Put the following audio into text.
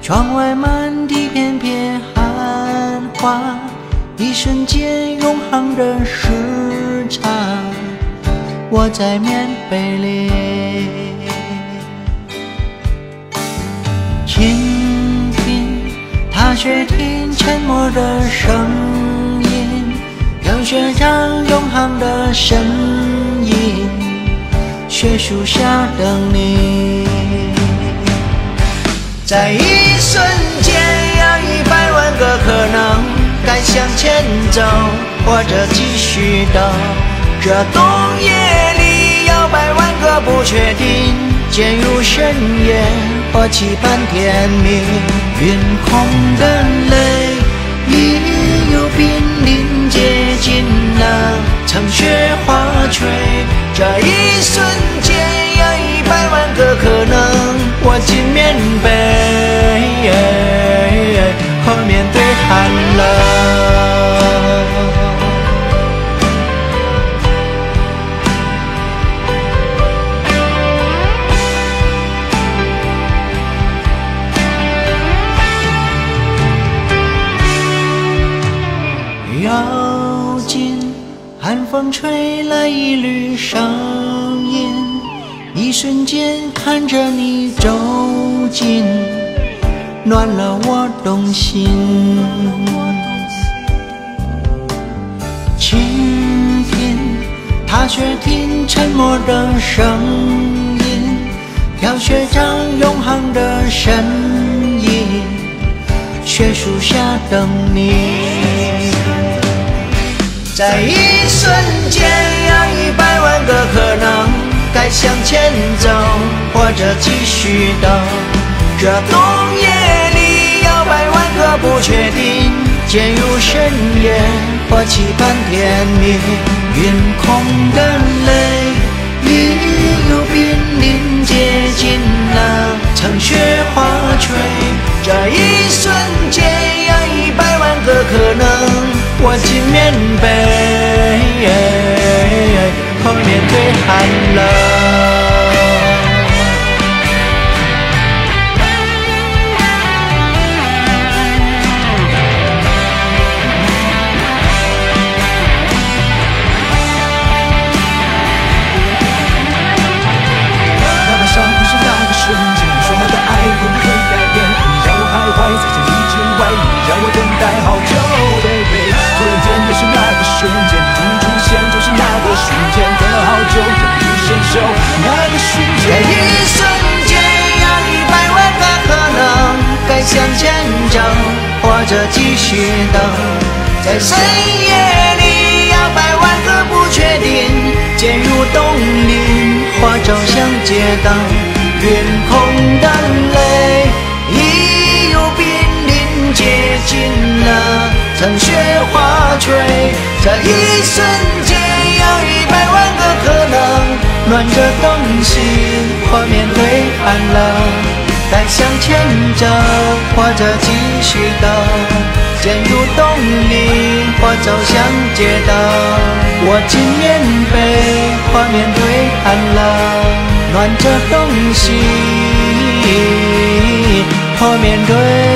窗外满地片片寒花，一瞬间永恒的时差，窝在棉被里。倾听踏雪听沉默的声音，有学长永恒的身影，雪树下等你。在一瞬间有100万个可能，该向前走，或者继续等。这冬夜里有100万个不确定，渐入深夜或期盼天明。云空的泪已有濒临接近了，层雪花坠。这一瞬间有100万个可能，握紧棉被和面对寒冷。绕近，寒风吹来一缕声音，一瞬间看着你走近，暖了我动心。倾听踏雪听沉默的声音，飘雪长永恒的身影，雪树下等你。在一瞬间有100万个可能，该向前走，或者继续等。这冬夜里有100万个不确定，渐入深夜或期盼天明。云空的泪已有濒临接近了，层雪花坠。这一瞬间有100万个可能，握紧棉被和面对寒冷。 哪怕伤不是那个瞬间，说好的爱会不会改变？你让我徘徊在千里之外，你让我等待好久 baby。 突然间又是那个瞬间，你出现就是那个瞬间，等了好久感同身受那个瞬间。 在一瞬间有100万个可能，该向前走，或者继续等。在深夜里有100万个不确定，渐入冬林或走向街灯。云空的泪已有濒临接近了，层雪花坠。这一瞬间有100万个可能，暖着东西或面对寒冷。该向前走，或者继续等。渐入冬林或走向街灯，握紧棉被或面对寒冷。暖着东西或面对